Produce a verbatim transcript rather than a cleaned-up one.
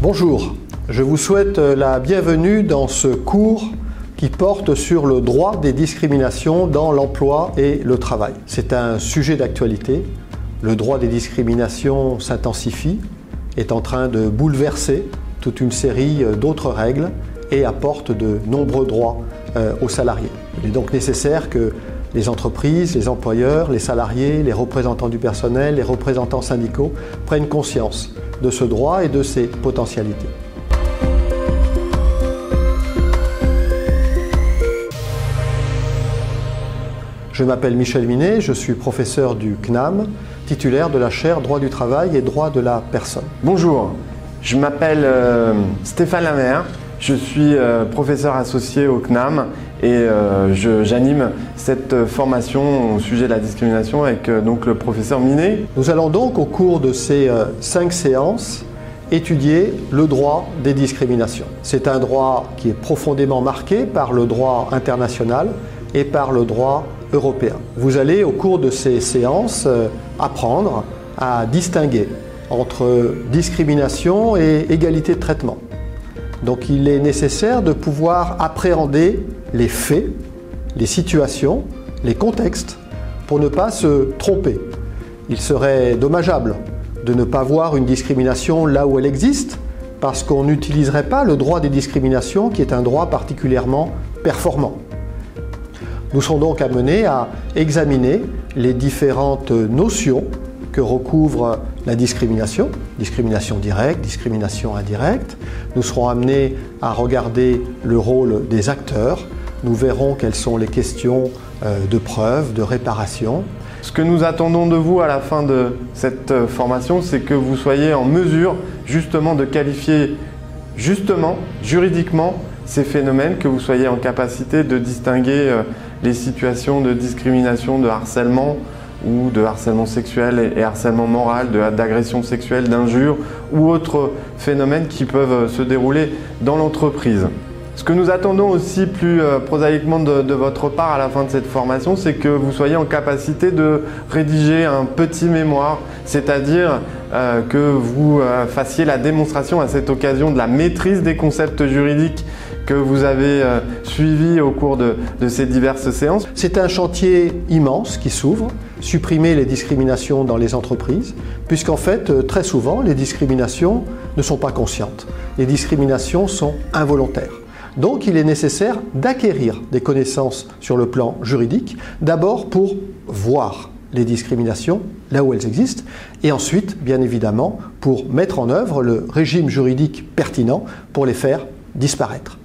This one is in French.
Bonjour, je vous souhaite la bienvenue dans ce cours qui porte sur le droit des discriminations dans l'emploi et le travail. C'est un sujet d'actualité. Le droit des discriminations s'intensifie, est en train de bouleverser toute une série d'autres règles et apporte de nombreux droits euh, aux salariés. Il est donc nécessaire que les entreprises, les employeurs, les salariés, les représentants du personnel, les représentants syndicaux prennent conscience de ce droit et de ses potentialités. Je m'appelle Michel Minet, je suis professeur du C N A M, titulaire de la chaire Droit du travail et Droit de la personne. Bonjour, je m'appelle euh, Stéphane Lamère, je suis euh, professeur associé au C N A M et euh, j'anime cette formation au sujet de la discrimination avec euh, donc le professeur Minet. Nous allons donc au cours de ces euh, cinq séances étudier le droit des discriminations. C'est un droit qui est profondément marqué par le droit international et par le droit européen. Vous allez au cours de ces séances euh, apprendre à distinguer entre discrimination et égalité de traitement. Donc il est nécessaire de pouvoir appréhender les faits, les situations, les contextes pour ne pas se tromper. Il serait dommageable de ne pas voir une discrimination là où elle existe parce qu'on n'utiliserait pas le droit des discriminations qui est un droit particulièrement performant. Nous serons donc amenés à examiner les différentes notions que recouvre la discrimination, discrimination directe, discrimination indirecte. Nous serons amenés à regarder le rôle des acteurs. Nous verrons quelles sont les questions de preuve, de réparation. Ce que nous attendons de vous à la fin de cette formation, c'est que vous soyez en mesure justement de qualifier justement, juridiquement, ces phénomènes, que vous soyez en capacité de distinguer les situations de discrimination, de harcèlement ou de harcèlement sexuel et harcèlement moral, d'agression sexuelle, d'injures ou autres phénomènes qui peuvent se dérouler dans l'entreprise. Ce que nous attendons aussi plus euh, prosaïquement de, de votre part à la fin de cette formation, c'est que vous soyez en capacité de rédiger un petit mémoire, c'est-à-dire euh, que vous euh, fassiez la démonstration à cette occasion de la maîtrise des concepts juridiques que vous avez euh, suivis au cours de, de ces diverses séances. C'est un chantier immense qui s'ouvre, supprimer les discriminations dans les entreprises, puisqu'en fait, très souvent, les discriminations ne sont pas conscientes. Les discriminations sont involontaires. Donc il est nécessaire d'acquérir des connaissances sur le plan juridique, d'abord pour voir les discriminations là où elles existent, et ensuite, bien évidemment, pour mettre en œuvre le régime juridique pertinent pour les faire disparaître.